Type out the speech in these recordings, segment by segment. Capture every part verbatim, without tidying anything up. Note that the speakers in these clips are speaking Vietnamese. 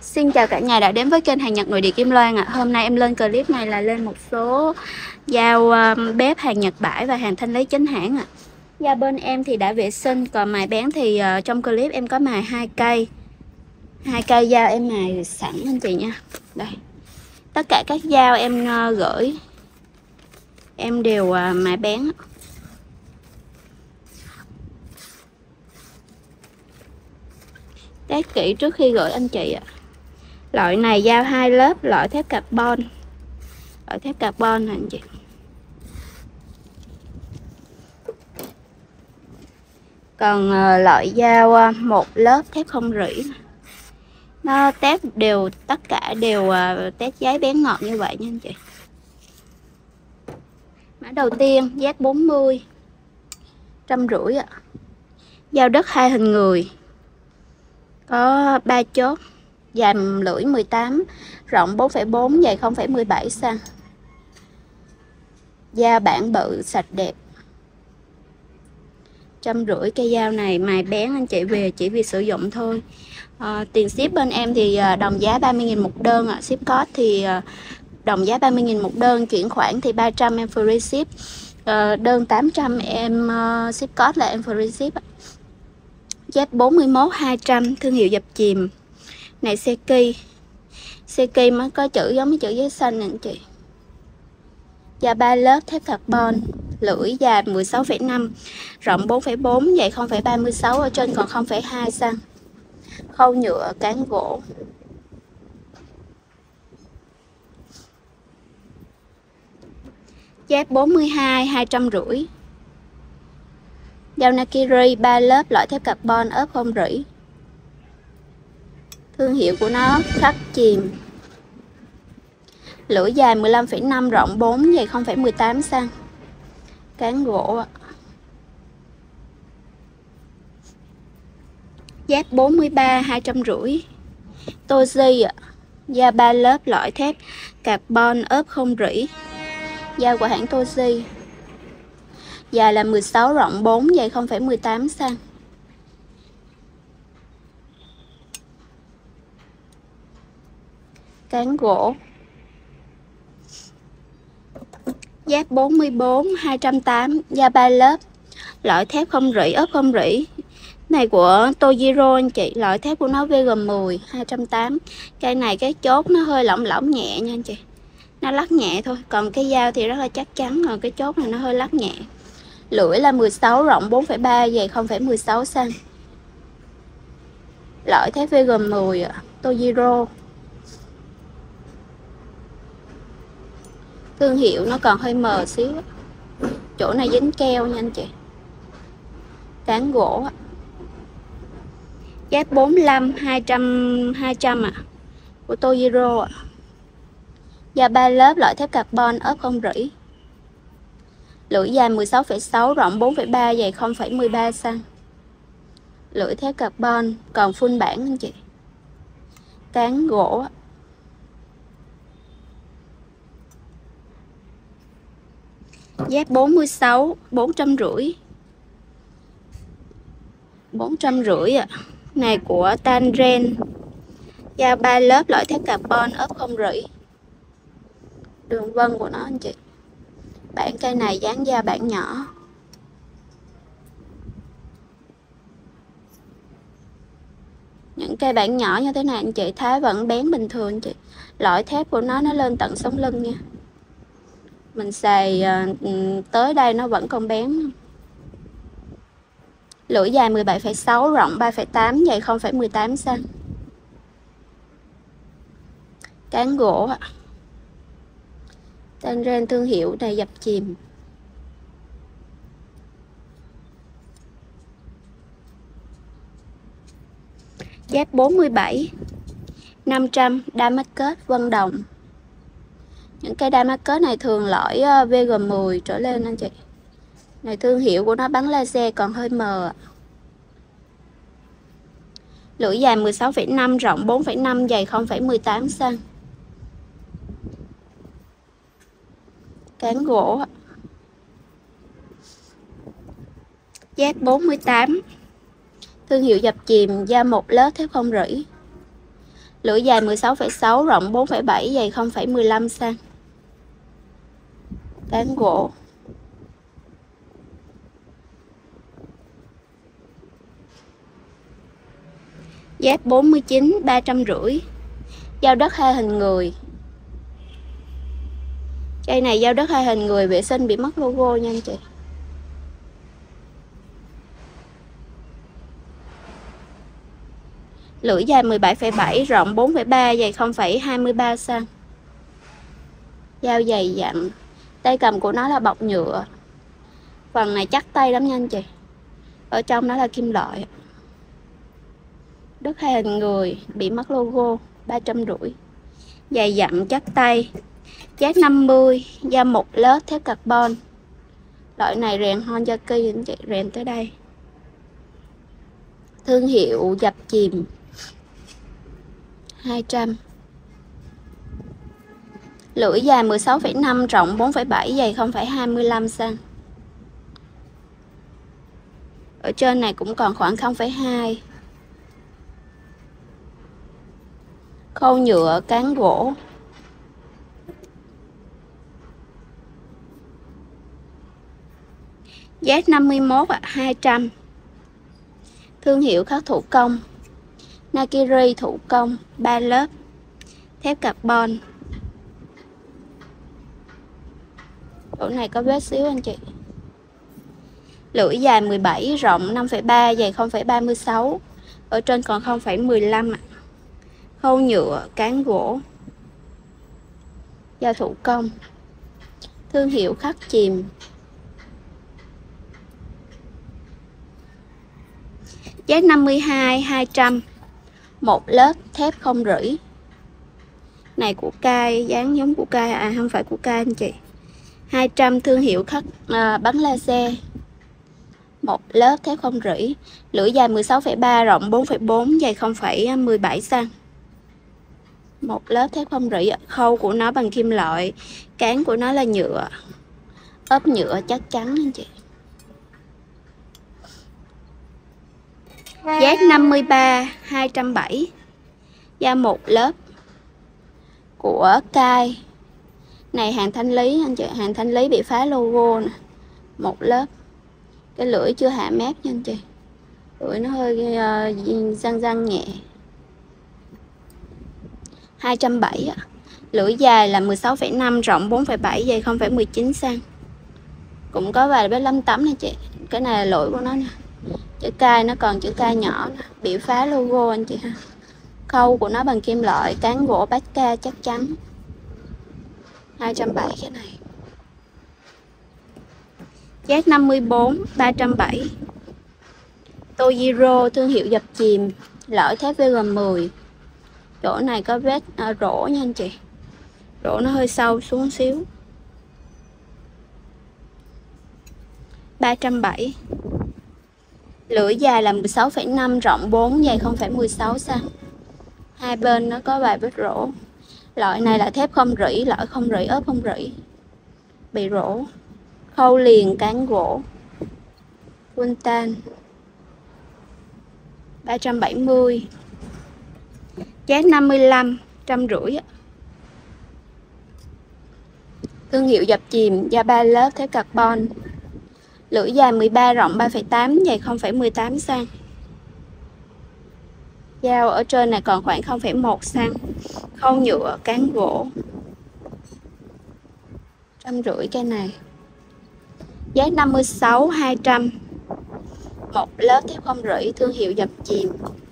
Xin chào cả nhà đã đến với kênh hàng Nhật nội địa Kim Loan ạ. À. Hôm nay em lên clip này là lên một số dao um, bếp hàng Nhật bãi và hàng thanh lý chính hãng ạ. À. Dao bên em thì đã vệ sinh, còn mài bén thì uh, trong clip em có mài hai cây. Hai cây dao em mài sẵn anh chị nha. Đây. Tất cả các dao em uh, gửi em đều uh, mài bén. Test kỹ trước khi gửi anh chị ạ. À. Loại này dao hai lớp, loại thép carbon. Loại thép carbon này anh chị. Còn uh, loại dao uh, một lớp thép không rỉ. Nó test đều, tất cả đều uh, test giấy bén ngọt như vậy nha anh chị. Mã đầu tiên Z bốn mươi, trăm rưỡi ạ. Dao đất hai hình người, có ba chốt, dài lưỡi mười tám, rộng bốn phẩy bốn, dày không phẩy mười bảy xăng. Dao bản bự sạch đẹp. Trăm rưỡi cây dao này mài bén anh chị, về chỉ vì sử dụng thôi. À, tiền ship bên em thì đồng giá ba mươi nghìn một đơn ạ. À. Ship code thì đồng giá ba mươi nghìn một đơn, chuyển khoản thì ba trăm em free ship. À, đơn tám trăm em uh, ship code là em free ship. Z bốn mươi mốt hai trăm, thương hiệu dập chìm. Này Seki. Seki mới có chữ giống như chữ giấy xanh nè anh chị. Dao ba lớp thép carbon, lưỡi dài mười sáu phẩy năm, rộng bốn phẩy bốn, dày không phẩy ba mươi sáu, ở trên còn không phẩy hai xăng. Khâu nhựa cán gỗ. Z bốn mươi hai hai trăm rưỡi. Dao Nakiri ba lớp, loại thép carbon ốp không rỉ. Thương hiệu của nó khắc chìm. Lưỡi dài mười lăm phẩy năm, rộng bốn, dày không phẩy mười tám xăng. Cán gỗ. Z bốn mươi ba hai trăm rưỡi. Toji dao ba lớp, loại thép carbon ốp không rỉ. Dao của hãng Toji. Dài là mười sáu, rộng bốn, dày không phẩy mười tám xăng. Cán gỗ. Z bốn mươi bốn hai trăm tám, dao ba lớp, loại thép không rỉ, ốp không rỉ. Này của Tojiro anh chị, loại thép của nó V G mười hai trăm tám. Cây này cái chốt nó hơi lỏng lỏng nhẹ nha anh chị. Nó lắc nhẹ thôi, còn cái dao thì rất là chắc chắn, còn cái chốt này nó hơi lắc nhẹ. Lưỡi là mười sáu, rộng bốn phẩy ba, dày không phẩy mười sáu xăng. Loại thép V G mười Tojiro. Thương hiệu nó còn hơi mờ xíu, chỗ này dính keo nha anh chị. Cán gỗ. Z bốn mươi lăm hai trăm hai trăm ạ. À, của Tojiro ạ. À. Dao ba lớp, loại thép carbon ốp không rỉ. Lưỡi dài mười sáu phẩy sáu, rộng bốn phẩy ba, dày không phẩy mười ba xăng. Lưỡi thép carbon còn full bản anh chị. Cán gỗ. Z bốn mươi sáu bốn trăm rưỡi. bốn trăm rưỡi ạ. À. Này của Tanren. Dao ba lớp, loại thép carbon ốp không rỉ. Đường vân của nó anh chị. Bản cây này dán dao bản nhỏ. Những cây bản nhỏ như thế này anh chị thái vẫn bén bình thường anh chị. Loại thép của nó nó lên tận sống lưng nha. Mình xài uh, tới đây nó vẫn còn bén. Lưỡi dài mười bảy phẩy sáu, rộng ba phẩy tám, dày không phẩy mười tám xăng. Cán gỗ. Tanren thương hiệu này dập chìm. Z bốn mươi bảy năm trăm, Damascus Vân Đồng. Những cây Damascus này thường lõi V G mười trở lên anh chị. Này thương hiệu của nó bắn laser còn hơi mờ. Lưỡi dài mười sáu phẩy năm, rộng bốn phẩy năm, dày không phẩy mười tám xăng. Cán gỗ. Z bốn mươi tám, thương hiệu dập chìm, dao một lớp thép không rỉ. Lưỡi dài mười sáu phẩy sáu, rộng bốn phẩy bảy, dày không phẩy mười lăm xăng. Cán gỗ. Z bốn mươi chín, ba trăm rưỡi. Dao đất hai hình người. Cây này dao đất hai hình người, vệ sinh bị mất logo nha anh chị. Lưỡi dài mười bảy phẩy bảy, rộng bốn phẩy ba, dày không phẩy hai mươi ba xăng. Dao dày dặn. Tay cầm của nó là bọc nhựa. Phần này chắc tay lắm nha anh chị. Ở trong nó là kim loại. Đất hai hình người, bị mất logo, ba trăm rưỡi. Dày dặn chắc tay. Z năm mươi, da một lớp thép carbon. Loại này rèn Honjaki anh chị, rèn tới đây. Thương hiệu dập chìm, hai trăm. Lưỡi dài mười sáu phẩy năm, rộng bốn phẩy bảy, dày không phẩy hai mươi lăm xăng. Ở trên này cũng còn khoảng không phẩy hai. Khâu nhựa, cán gỗ. Z năm mươi mốt, hai trăm. Thương hiệu khắc thủ công, Nakiri thủ công, ba lớp, thép carbon. Chỗ này có vết xíu anh chị. Lưỡi dài mười bảy, rộng năm phẩy ba, dày không phẩy ba mươi sáu. Ở trên còn không phẩy mười lăm ạ. Khâu nhựa, cán gỗ. Dao thủ công. Thương hiệu khắc chìm. Z năm mươi hai, hai trăm. Một lớp thép không rỉ. Này của Cai, dáng giống của Cai, à không phải của Cai anh chị. hai trăm, thương hiệu khắc à, bắn laser. Một lớp thép không rỉ. Lưỡi dài mười sáu phẩy ba, rộng bốn phẩy bốn, dày không phẩy mười bảy xăng. Một lớp thép không rỉ. Khâu của nó bằng kim loại, cán của nó là nhựa, ốp nhựa chắc chắn anh chị. Z năm mươi ba, hai trăm bảy. Da một lớp của Cai. Này hàng thanh lý anh chị, hàng thanh lý bị phá logo nè. Một lớp. Cái lưỡi chưa hạ mép nha anh chị. Lưỡi nó hơi uh, răng răng nhẹ. hai trăm bảy. Lưỡi dài là mười sáu phẩy năm, rộng bốn phẩy bảy, dày không phẩy mười chín xăng. Cũng có vài vết lấm tấm nè chị. Cái này là lỗi của nó nè. Chữ Cai nó còn chữ Cai nhỏ nè, bị phá logo anh chị ha. Khâu của nó bằng kim loại, cán gỗ Bacca chắc chắn. hai trăm bảy cái này. Z năm mươi bốn, ba trăm bảy. Tojiro, thương hiệu dập chìm, lõi thép V G mười. Chỗ này có vết à, rỗ nha anh chị. Rỗ nó hơi sâu xuống xíu. ba trăm bảy. Lưỡi dài là mười sáu phẩy năm, rộng bốn, dày không phẩy mười sáu xăng. Hai bên nó có vài vết rỗ. Loại này là thép không rỉ, loại không rỉ, ốp không rỉ. Bị rỗ. Khâu liền, cán gỗ. Quintan. ba trăm bảy mươi. Z năm mươi lăm, trăm rưỡi. Thương hiệu dập chìm, da ba lớp thép carbon. Lưỡi dài mười ba, rộng ba phẩy tám, dày không phẩy mười tám xăng. Dao ở trên này còn khoảng không phẩy một xăng. Khâu nhựa, cán gỗ. Trăm rưỡi cái này. Z năm mươi sáu, hai trăm. Một lớp thép không rỉ, thương hiệu dập chìm.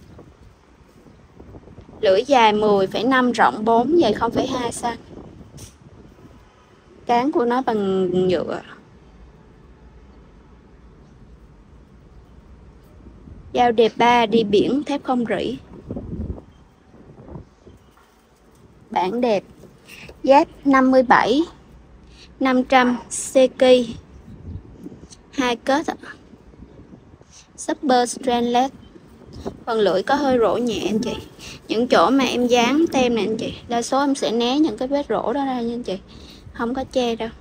Lưỡi dài mười phẩy năm, rộng bốn, dày không phẩy hai xăng. Cán của nó bằng nhựa. Dao đẹp ba đi biển, thép không rỉ. Bản đẹp. Z năm mươi bảy, năm trăm. Seki. Hai kết. Super Stainless. Phần lưỡi có hơi rỗ nhẹ anh chị. Những chỗ mà em dán tem này anh chị, đa số em sẽ né những cái vết rỗ đó ra nha anh chị. Không có che đâu.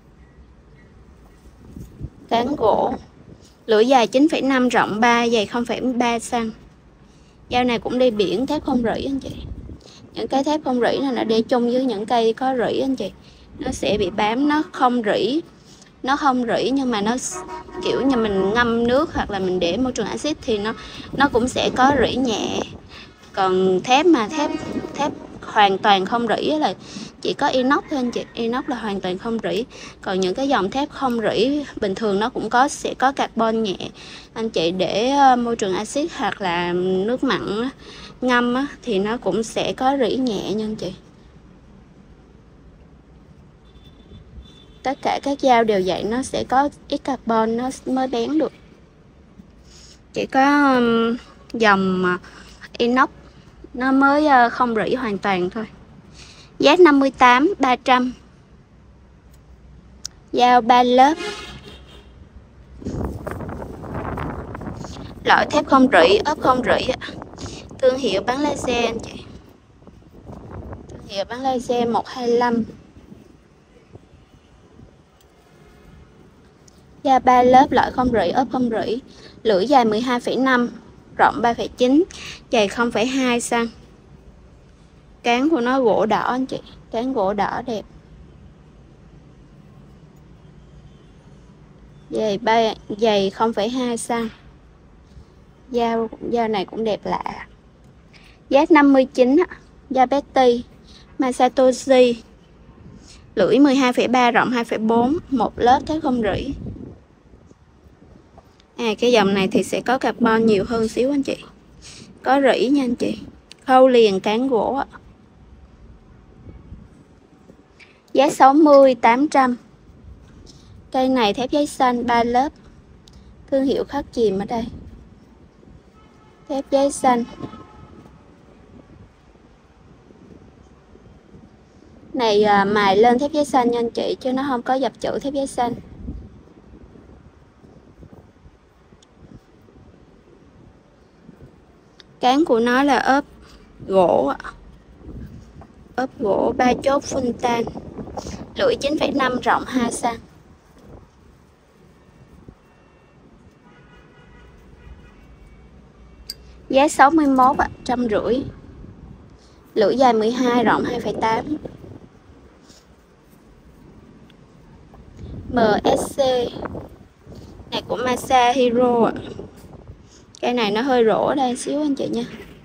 Cán gỗ. Lưỡi dài chín phẩy năm, rộng ba, dày không phẩy ba xăng. Dao này cũng đi biển, thép không rỉ anh chị. Những cây thép không rỉ này nó để chung với những cây có rỉ anh chị, nó sẽ bị bám, nó không rỉ nó không rỉ nhưng mà nó kiểu như mình ngâm nước hoặc là mình để môi trường axit thì nó nó cũng sẽ có rỉ nhẹ. Còn thép mà thép thép hoàn toàn không rỉ là chỉ có inox thôi anh chị, inox là hoàn toàn không rỉ. Còn những cái dòng thép không rỉ bình thường nó cũng có sẽ có carbon nhẹ anh chị, để môi trường axit hoặc là nước mặn ngâm á, thì nó cũng sẽ có rỉ nhẹ nha anh chị. Tất cả các dao đều vậy, nó sẽ có ít carbon nó mới bén được. Chỉ có um, dòng uh, inox nó mới uh, không rỉ hoàn toàn thôi. Z năm mươi tám ba trăm, dao ba lớp, loại thép không rỉ, ốp không rỉ, thương hiệu bán lái xe anh chị, thương hiệu bán lái xe một hai lăm. Dao ba lớp, loại không rỉ, ốp không rỉ, lưỡi dài mười hai phẩy năm, rộng ba phẩy chín, dày không phẩy hai xăng. Cán của nó gỗ đỏ anh chị, cán gỗ đỏ đẹp. Dày ba dày không phẩy hai xăng. Dao dao này cũng đẹp lạ. Z năm mươi chín, dao Betty Masatoshi, lưỡi mười hai phẩy ba, rộng hai phẩy bốn, một lớp thép không rỉ. À, cái dòng này thì sẽ có carbon nhiều hơn xíu anh chị, có rỉ nha anh chị, khâu liền cán gỗ. Giá sáu mươi tám trăm. Cây này thép giấy xanh ba lớp, thương hiệu khắc chìm ở đây, thép giấy xanh. Này à, mài lên thép giấy xanh nha anh chị, chứ nó không có dập chữ thép giấy xanh. Cán của nó là ốp gỗ, ốp gỗ ba chốt phun tan, lưỡi chín phẩy năm, rộng hai xăng. Giá sáu mươi mốt, trăm rưỡi, lưỡi dài mười hai, rộng hai phẩy tám. em ét xê này của Masahiro. Cái này nó hơi rỗ đây xíu anh chị nha.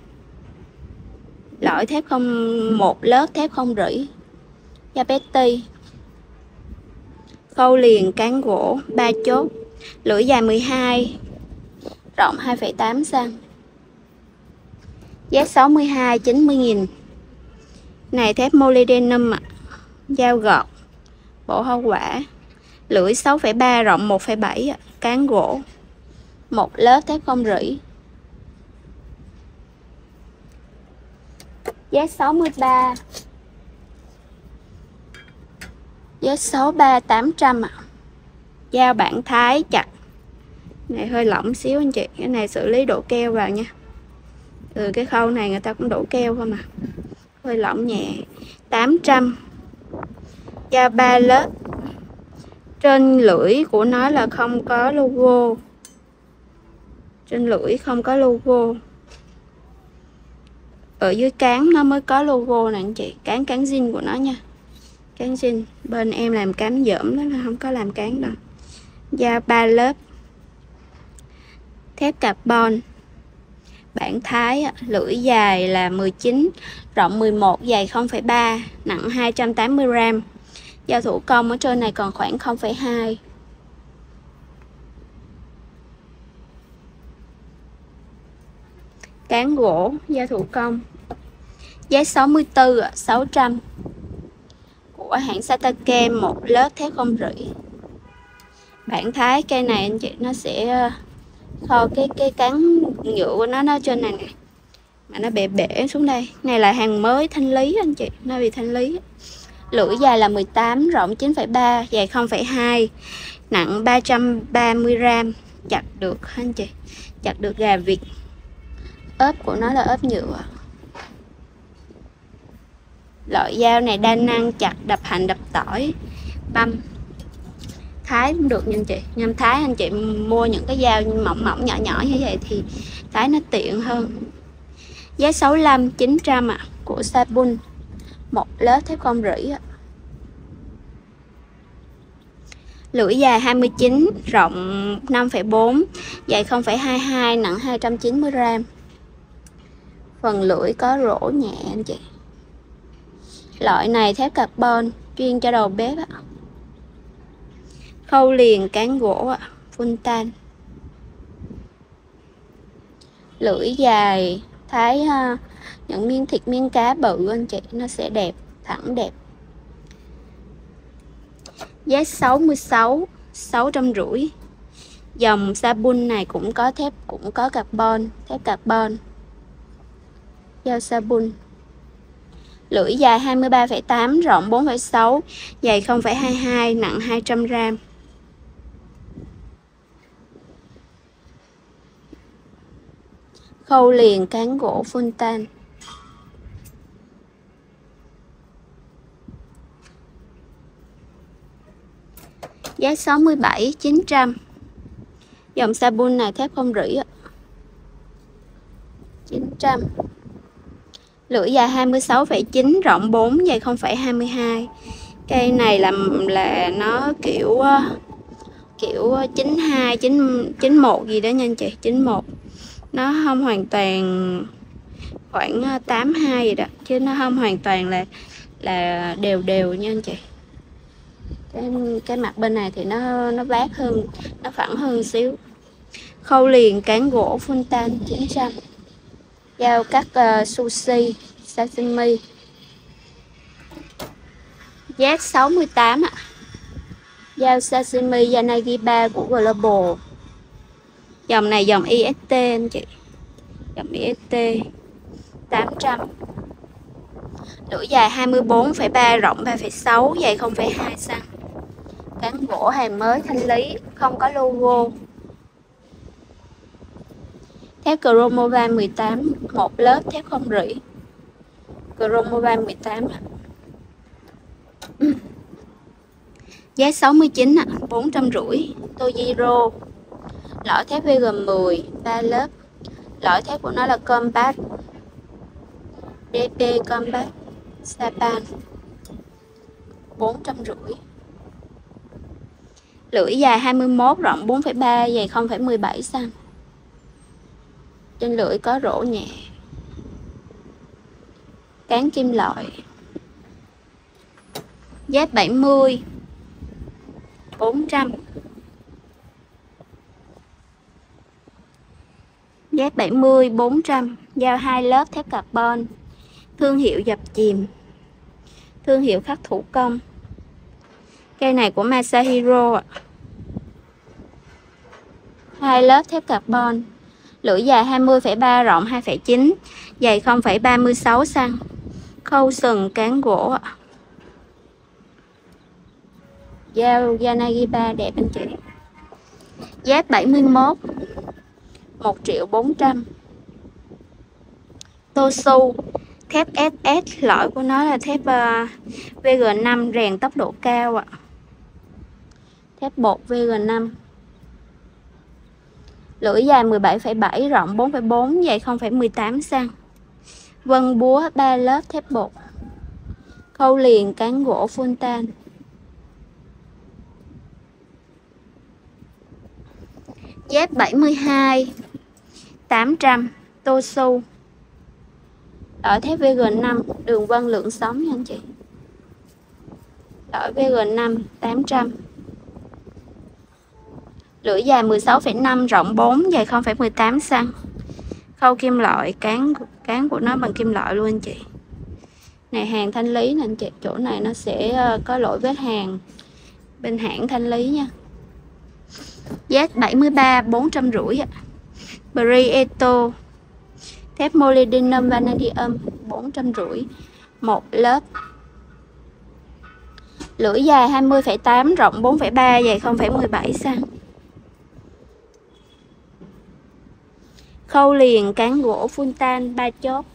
Loại thép không một lớp, thép không rỉ, da Betty, khâu liền cán gỗ ba chốt, lưỡi dài mười hai, rộng hai phẩy tám xăng. Giá sáu mươi hai, chín mươi nghìn. Này thép molybdenum ạ, dao gọt, bộ hoa quả, lưỡi sáu phẩy ba, rộng một phẩy bảy, cán gỗ, một lớp thép không rỉ. Giá sáu mươi ba, giá sáu mươi ba, tám trăm ạ. Dao bản Thái chặt, này hơi lỏng xíu anh chị, cái này xử lý đổ keo vào nha. Từ cái khâu này người ta cũng đổ keo thôi mà, hơi lỏng nhẹ. Tám trăm. Dao ba lớp, trên lưỡi của nó là không có logo, trên lưỡi không có logo, ở dưới cán nó mới có logo nè anh chị, cán cán zin của nó nha, cán zin. Bên em làm cán dởm đó là không có làm cán đâu. Dao ba lớp, thép carbon bản Thái, lưỡi dài là mười chín, rộng mười một, dày không phẩy ba, nặng hai trăm tám mươi gam. Dao thủ công ở trên này còn khoảng không phẩy hai. Cán gỗ, dao thủ công. Giá sáu mươi tư, sáu trăm. Của hãng Satake, một lớp thép không rỉ. Bản Thái, cây này anh chị nó sẽ kho cái cái cán nhựa của nó nó trên này nè, mà nó bể bể xuống đây. Này là hàng mới thanh lý anh chị, nó bị thanh lý. Lưỡi dài là mười tám, rộng chín phẩy ba, dài không phẩy hai, nặng ba trăm ba mươi gam. Chặt được anh chị, chặt được gà vịt. Ốp của nó là ốp nhựa. Loại dao này đa năng, chặt, đập hành, đập tỏi, băm. Thái cũng được nha anh chị, nhưng thái anh chị mua những cái dao mỏng mỏng nhỏ nhỏ như vậy thì thái nó tiện hơn. Giá sáu mươi lăm, chín trăm ạ. À. của Sabun, một lớp thép không rỉ. Lưỡi dài hai mươi chín, rộng năm phẩy bốn, dày không phẩy hai hai, nặng hai trăm chín mươi gam. Phần lưỡi có rỗ nhẹ anh chị. Loại này thép carbon, chuyên cho đầu bếp ạ. Khâu liền cán gỗ ạ, full tan. Lưỡi dài thái uh, những miếng thịt miếng cá bự anh chị, nó sẽ đẹp, thẳng đẹp. Z sáu mươi sáu, sáu trăm rưỡi. Dòng Sabun này cũng có thép, cũng có carbon, thép carbon. Dao Sabun. Lưỡi dài hai mươi ba phẩy tám, rộng bốn phẩy sáu, dày không phẩy hai hai, nặng hai trăm gam. Khâu liền cán gỗ full tan. Z sáu mươi bảy, chín trăm. Dòng Sabun này thép không rỉ ạ. chín trăm. Lưỡi dài hai mươi sáu phẩy chín, rộng bốn, dày không phẩy hai mươi hai. Cây này là là nó kiểu kiểu chín hai, chín chín một gì đó nha anh chị, chín một. Nó không hoàn toàn khoảng tám hai gì đó, chứ nó không hoàn toàn là là đều đều nha anh chị. Cái cái mặt bên này thì nó nó vát hơn, nó phẳng hơn xíu. Khâu liền cán gỗ full tan chín trăm. Dao cắt uh, sushi, sashimi. Z sáu mươi tám ạ. Dao sashimi Yanagiba của Global. Dòng này dòng i ét tê anh chị. Dòng i ét tê tám trăm. Lưỡi dài hai mươi bốn phẩy ba, rộng ba phẩy sáu, dày không phẩy hai xăng. Cán gỗ hàng mới thanh lý, không có logo. Thép Cromovan mười tám, một lớp thép không rỉ. Cromovan mười tám. Giá sáu mươi chín ạ, bốn trăm rưỡi. Tojiro. Lõi thép vê giê mười, ba lớp. Lõi thép của nó là Combat. đê pê Combat Japan, bốn trăm rưỡi. Lưỡi dài hai mươi mốt, rộng bốn phẩy ba, dày không phẩy mười bảy xăng. Trên lưỡi có rỗ nhẹ. Cán kim loại. Z bảy mươi, bốn trăm. Z bảy mươi, bốn trăm. Dao hai lớp thép carbon. Thương hiệu dập chìm. Thương hiệu khắc thủ công. Cây này của Masahiro. Hai lớp thép carbon. Lưỡi dài hai mươi phẩy ba, rộng hai phẩy chín, dày không phẩy ba mươi sáu xăng. Khâu sừng cán gỗ. Dao Yanagiba đẹp anh chị. Z bảy mươi mốt, một triệu bốn trăm. Tosu. Thép ét ét, lõi của nó là thép uh, vê giê năm, rèn tốc độ cao ạ. Thép bột vê giê năm. Lưỡi dài mười bảy phẩy bảy, rộng bốn phẩy bốn, dày không phẩy mười tám xăng. Vân búa, ba lớp thép bột. Khâu liền cán gỗ full tan. Z bảy mươi hai, tám trăm. Tosu. Lõi thép vê giê năm, đường vân lượng sóng nha anh chị. Lõi vê giê năm, tám trăm. Lưỡi dài mười sáu phẩy năm, rộng bốn, dày không phẩy mười tám xăng. Khâu kim loại, cán cán của nó bằng kim loại luôn anh chị. Này hàng thanh lý nè anh chị, chỗ này nó sẽ có lỗi vết hàng bên hãng thanh lý nha. Z bảy mươi ba, bốn trăm rưỡi. Prieto. Thép molybdenum vanadium, bốn trăm rưỡi. Một lớp. Lưỡi dài hai mươi phẩy tám, rộng bốn phẩy ba, dày không phẩy mười bảy xăng. Khâu liền cán gỗ full tan, ba chốt.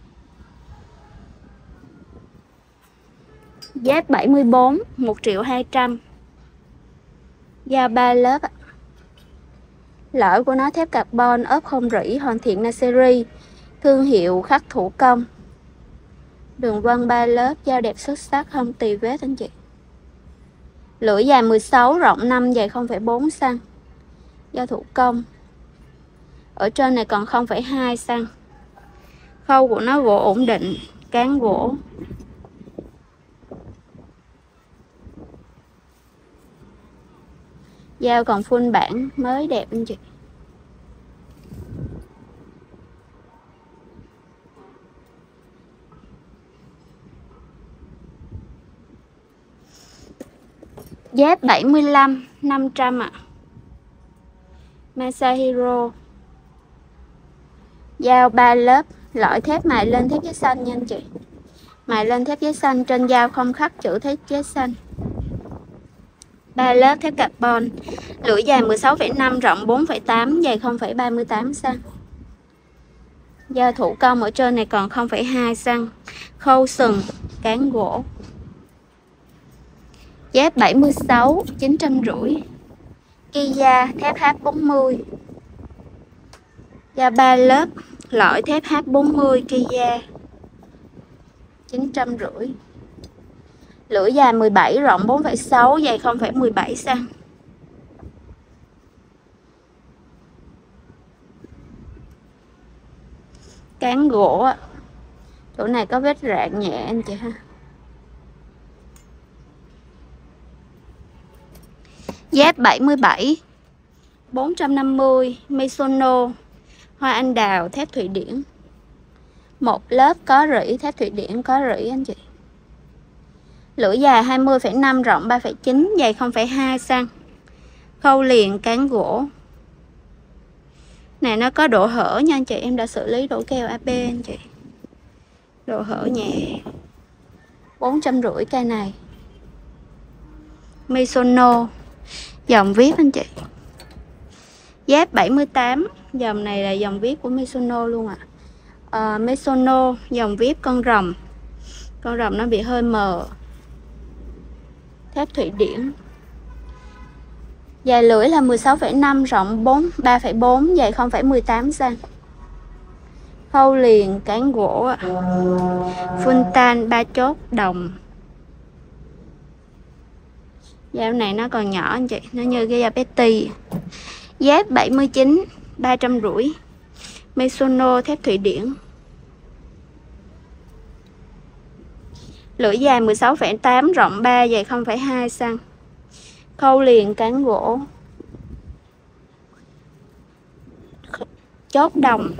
Z bảy mươi bốn, một triệu hai trăm. Dao ba lớp. Lõi của nó thép carbon ốp không rỉ, hoàn thiện Naseri. Thương hiệu khắc thủ công. Đường vân ba lớp, dao đẹp xuất sắc, không tì vết anh chị. Lưỡi dài mười sáu, rộng năm, dày không phẩy bốn xăng. Dao thủ công. Ở trên này còn không phẩy hai xăng. Khâu của nó gỗ ổn định, cán gỗ. Dao còn full bản, mới đẹp anh chị. Dép bảy mươi lăm, năm trăm ạ. À. Masahiro. Dao ba lớp, lõi thép mài lên thép giấy xanh nha anh chị. Mài lên thép giấy xanh, trên dao không khắc chữ thép giấy xanh. ba lớp thép carbon. Lưỡi dài mười sáu phẩy năm, rộng bốn phẩy tám, dày không phẩy ba mươi tám xăng. Dao thủ công ở trên này còn không phẩy hai xăng. Khâu sừng, cán gỗ. Dép bảy mươi sáu, chín trăm rưỡi. Kia thép H bốn mươi. Dao ba lớp, lõi thép H bốn mươi Kia, chín trăm rưỡi. Lưỡi dài mười bảy, rộng bốn phẩy sáu, dày không phẩy mười bảy xăng. Cán gỗ, chỗ này có vết rạn nhẹ anh chị ha. Dép bảy mươi bảy, bốn trăm năm mươi, Misono, hoa anh đào, thép Thụy Điển. Một lớp có rỉ, thép Thụy Điển có rỉ anh chị. Lưỡi dài hai mươi phẩy năm, rộng ba phẩy chín, dày không phẩy hai xăng. Khâu liền, cán gỗ. Này nó có độ hở nha anh chị, em đã xử lý đổ keo a bê anh chị. Độ hở nhẹ. bốn trăm rưỡi cây này. Misono, dòng vip anh chị. Dép bảy mươi tám, dòng này là dòng vip của Misono luôn ạ. À. Uh, Misono, dòng vip con rồng. Con rồng nó bị hơi mờ. Thép Thụy Điển. Dài lưỡi là mười sáu phẩy năm, rộng ba phẩy bốn, dày không phẩy mười tám xăng. Khâu liền, cán gỗ. Full tan, ba chốt, đồng. Dao này nó còn nhỏ anh chị, nó như cái dao Betty. Dép bảy mươi chín, ba trăm rưỡi. Misono, thép Thụy Điển. Lưỡi dài mười sáu phẩy tám, rộng ba, dày không phẩy hai xăng. Khâu liền, cán gỗ. Chốt đồng.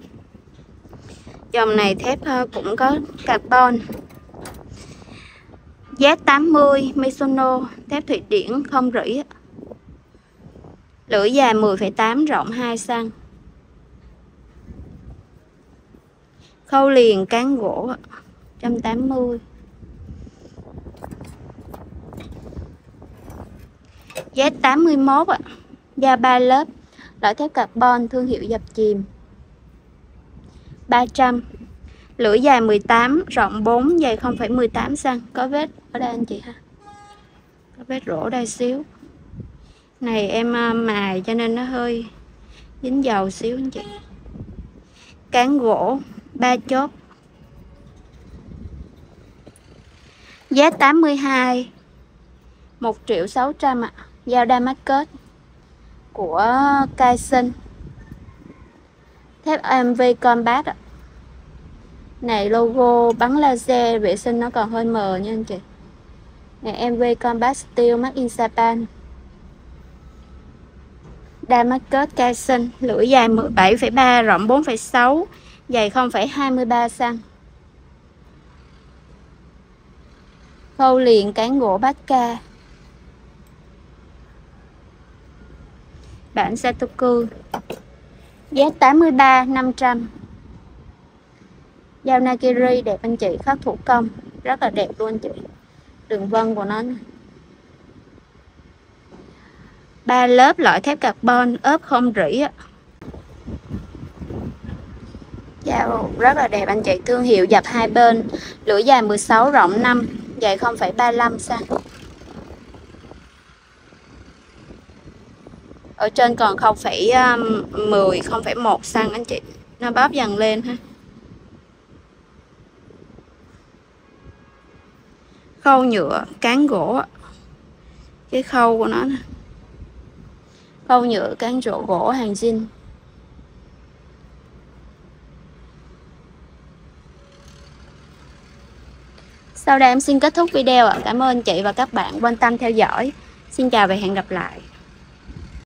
Dòng này thép cũng có carbon. Dép tám mươi, Misono, thép Thụy Điển không rỉ. Lưỡi dài mười phẩy tám, rộng hai xăng. Khâu liền, cán gỗ, một trăm tám mươi. Dép tám mươi mốt ạ. Da ba lớp, lõi thép carbon, thương hiệu dập chìm. ba trăm. Lưỡi dài mười tám, rộng bốn, dày không phẩy mười tám xăng. Có vết ở đây anh chị ha. Có vết rỗ đây xíu. Này em mài cho nên nó hơi dính dầu xíu anh chị. Cán gỗ, ba chốt. Giá tám mươi hai, một triệu sáu trăm ạ. Dao Damascus của Kaizen. Thép a em vê Combat ạ. Này logo bắn laser, vệ sinh nó còn hơi mờ nha anh chị. Này em vê Combat Steel Made in Japan. Damascus Kaizen, lưỡi dài mười bảy phẩy ba, rộng bốn phẩy sáu, dày không phẩy hai mươi ba xăng. Khâu liền, cán gỗ Bacca. Bản Satoku. Giá tám mươi ba, năm trăm. Dao Nakiri đẹp anh chị, khắc thủ công, rất là đẹp luôn anh chị. Đường vân của nó. Ba lớp, lõi thép carbon, ốp không rỉ. Dao rất là đẹp anh chị, thương hiệu dập hai bên. Lưỡi dài mười sáu, rộng năm, dày không phẩy ba mươi lăm xăng. Ở trên còn không phẩy mười, không phẩy một xăng anh chị. Nó bóp dần lên ha. khâu nhựa cán gỗ, cái khâu của nó nè, khâu nhựa cán gỗ gỗ hàng zin. Sau đây em xin kết thúc video ạ. Cảm ơn chị và các bạn quan tâm theo dõi. Xin chào và hẹn gặp lại.